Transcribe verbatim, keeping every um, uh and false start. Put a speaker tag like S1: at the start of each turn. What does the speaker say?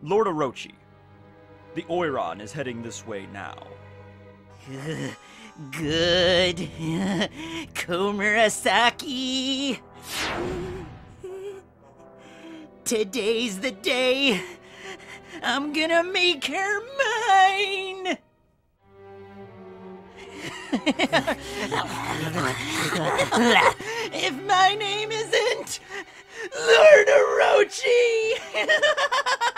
S1: Lord Orochi, the Oiron is heading this way now.
S2: Good. Komurasaki. Today's the day. I'm gonna make her mine. If my name isn't Lord Orochi.